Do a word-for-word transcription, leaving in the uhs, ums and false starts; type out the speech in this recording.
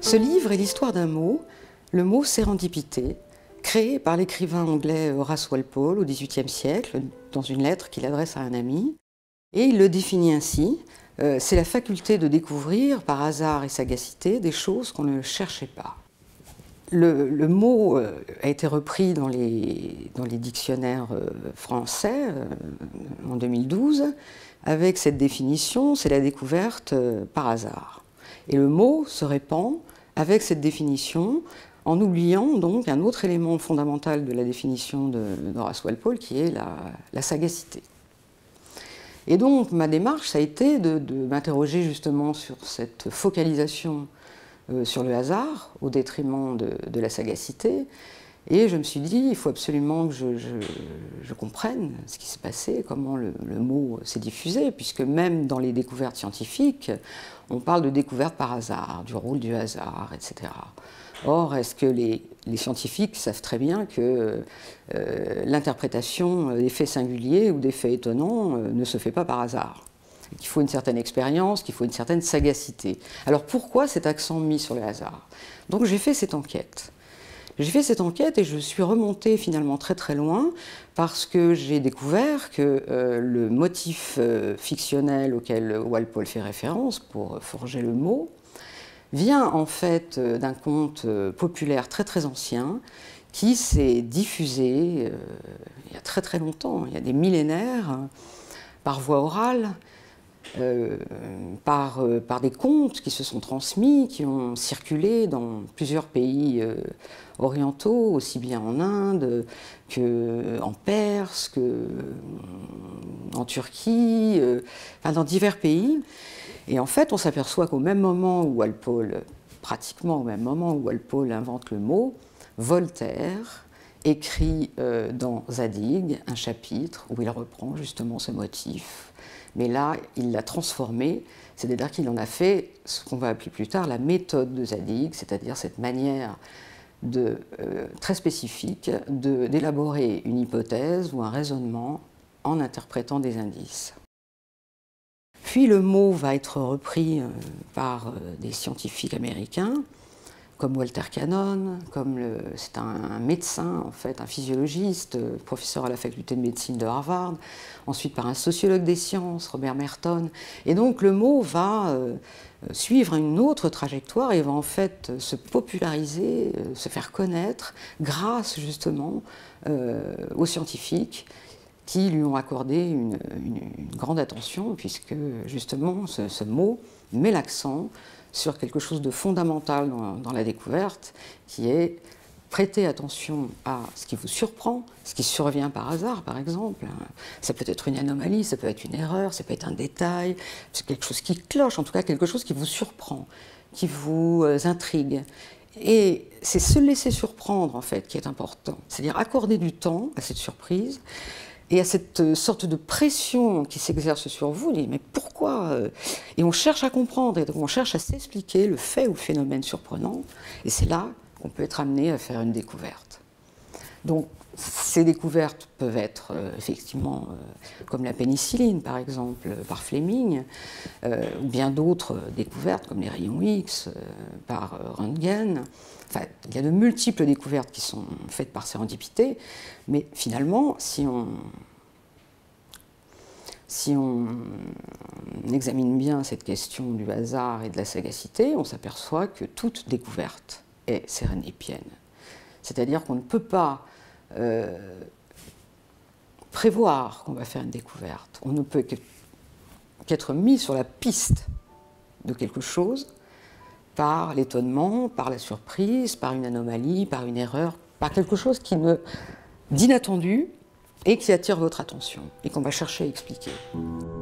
Ce livre est l'histoire d'un mot, le mot sérendipité, créé par l'écrivain anglais Horace Walpole au dix-huitième siècle, dans une lettre qu'il adresse à un ami. Et il le définit ainsi, euh, c'est la faculté de découvrir, par hasard et sagacité, des choses qu'on ne cherchait pas. Le, le mot euh, a été repris dans les, dans les dictionnaires euh, français euh, en deux mille douze, avec cette définition, c'est la découverte euh, par hasard. Et le mot se répand avec cette définition, en oubliant donc un autre élément fondamental de la définition d'Horace Walpole, qui est la, la sagacité. Et donc ma démarche, ça a été de, de m'interroger justement sur cette focalisation euh, sur le hasard, au détriment de, de la sagacité. Et je me suis dit, il faut absolument que je, je, je comprenne ce qui s'est passé, comment le, le mot s'est diffusé, puisque même dans les découvertes scientifiques, on parle de découverte par hasard, du rôle du hasard, et cetera. Or, est-ce que les, les scientifiques savent très bien que euh, l'interprétation des faits singuliers ou des faits étonnants euh, ne se fait pas par hasard? Qu'il faut une certaine expérience, qu'il faut une certaine sagacité. Alors pourquoi cet accent mis sur le hasard? Donc j'ai fait cette enquête. J'ai fait cette enquête et je suis remontée finalement très très loin parce que j'ai découvert que euh, le motif euh, fictionnel auquel Walpole fait référence pour forger le mot vient en fait euh, d'un conte euh, populaire très très ancien qui s'est diffusé euh, il y a très très longtemps, il y a des millénaires, euh, par voie orale, Euh, par, euh, par des contes qui se sont transmis, qui ont circulé dans plusieurs pays euh, orientaux, aussi bien en Inde qu'en Perse, qu'en Turquie, euh, enfin dans divers pays. Et en fait, on s'aperçoit qu'au même moment où Walpole, pratiquement au même moment où Walpole invente le mot, Voltaire écrit euh, dans Zadig un chapitre où il reprend justement ce motif. Mais là, il l'a transformé, c'est-à-dire qu'il en a fait ce qu'on va appeler plus tard la méthode de Zadig, c'est-à-dire cette manière de, euh, très spécifique d'élaborer une hypothèse ou un raisonnement en interprétant des indices. Puis le mot va être repris euh, par euh, des scientifiques américains, comme Walter Cannon, comme c'est un, un médecin, en fait, un physiologiste, professeur à la faculté de médecine de Harvard, ensuite par un sociologue des sciences, Robert Merton. Et donc le mot va euh, suivre une autre trajectoire et va en fait se populariser, euh, se faire connaître grâce justement euh, aux scientifiques qui lui ont accordé une, une, une grande attention, puisque justement ce, ce mot met l'accent sur quelque chose de fondamental dans, dans la découverte, qui est prêter attention à ce qui vous surprend, ce qui survient par hasard, par exemple. Ça peut être une anomalie, ça peut être une erreur, ça peut être un détail, c'est quelque chose qui cloche, en tout cas quelque chose qui vous surprend, qui vous intrigue. Et c'est se laisser surprendre, en fait, qui est important. C'est-à-dire accorder du temps à cette surprise, et à cette sorte de pression qui s'exerce sur vous, on dit, mais pourquoi? Et on cherche à comprendre, et donc on cherche à s'expliquer le fait ou le phénomène surprenant, et c'est là qu'on peut être amené à faire une découverte. Donc ces découvertes peuvent être euh, effectivement euh, comme la pénicilline par exemple, par Fleming, euh, ou bien d'autres découvertes comme les rayons X, euh, par euh, Röntgen. Enfin, il y a de multiples découvertes qui sont faites par sérendipité, mais finalement, si on, si on examine bien cette question du hasard et de la sagacité, on s'aperçoit que toute découverte est séréndipienne. C'est-à-dire qu'on ne peut pas euh, prévoir qu'on va faire une découverte. On ne peut qu'être mis sur la piste de quelque chose par l'étonnement, par la surprise, par une anomalie, par une erreur, par quelque chose qui ne, d'inattendu et qui attire votre attention et qu'on va chercher à expliquer.